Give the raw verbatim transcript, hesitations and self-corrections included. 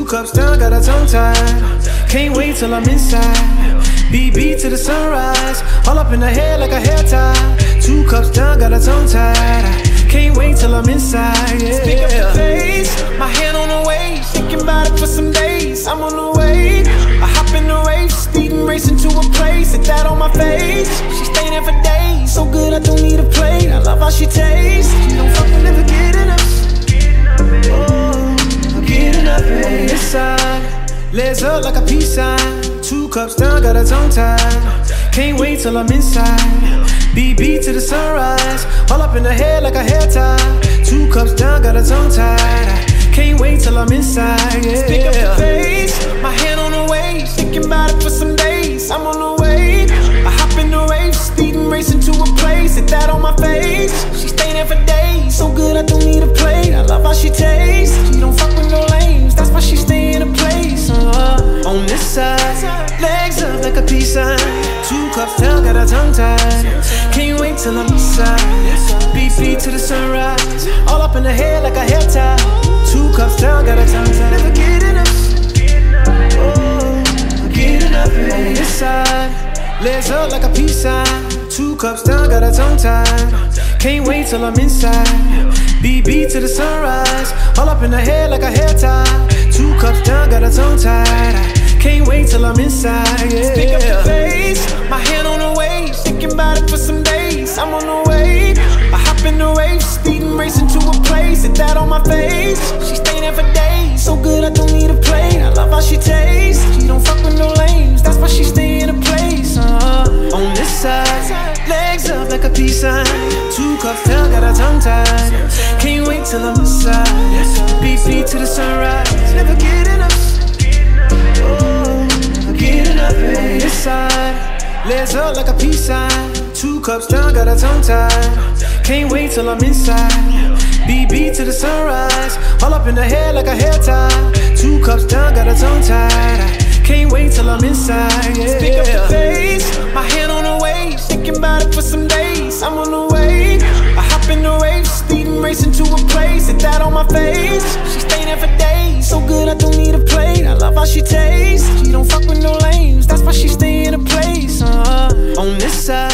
cups down, got her tongue tied. Can't wait till I'm inside. B B to the sunrise, all up in her hair like a hair tie. Two cups down, got her tongue tied. Can't wait till I'm inside, yeah. Pick up the pace, my hand on the waist, thinking about it for some days. I'm on the way, I hop in the race, speeding, racing to a place, hit that on my face. She staying there for days, so good I don't need a plate. I love how she tastes, she don't fucking never get enough. Oh, get enough, hey. Inside, legs up like a peace sign. Two cups down, got her tongue tied. Can't wait till I'm inside. B B to the sunrise, all up in her hair like a hair tie. Two cups down, got her tongue tied. Can't wait till I'm inside, yeah. Pick up the pace, my hand on the waist, thinking about it for some days. I'm on the way, I hop in the race, speeding, racing to a place, hit that on my face. She staying there for days, so good I don't need a plate. I love how she tastes, she don't fuck with no lames, that's why she stay in a place. uh, On this side, legs up like a peace sign. Two cups down, got her tongue tied. Can't wait till I'm inside. B B to the sunrise, all up in her hair like a hair tie. Two cups down, got her tongue tied. Never get enough. Oh, get enough, hey. Inside, legs up like a peace sign. Two cups down, got her tongue tied. Can't wait till I'm inside. B B to the sunrise, all up in her hair like a hair tie. Two cups down, got her tongue tied. Can't wait till I'm inside, yeah. Pick up the pace, my hand on the waist, thinking about it for some days. I'm on the way, I hop in the race, speeding, racing to a place, hit that on my face. She staying there for days, so good I don't need a plate. I love how she tastes, she don't fuck with no lames, that's why she stay in a place. uh, On this side, legs up like a peace sign. Two cups down, got her tongue tied. Can't wait till I'm inside. B B to the sunrise, never get enough. Oh, get enough, hey. Inside, legs up like a peace sign. Two cups down, got her tongue tied. Can't wait till I'm inside. B B to the sunrise, all up in her hair like a hair tie. Two cups down, got her tongue tied. Can't wait till I'm inside, yeah. Pick up the pace, my hand on the waist, thinking about it for some days. I'm on the way, I hop in the race, speeding, racing to a place, hit that on my face. She staying there for days, so good I don't need a plate. I love how she tastes, she don't fuck with no lames, that's why she stay in a place. uh, On this side,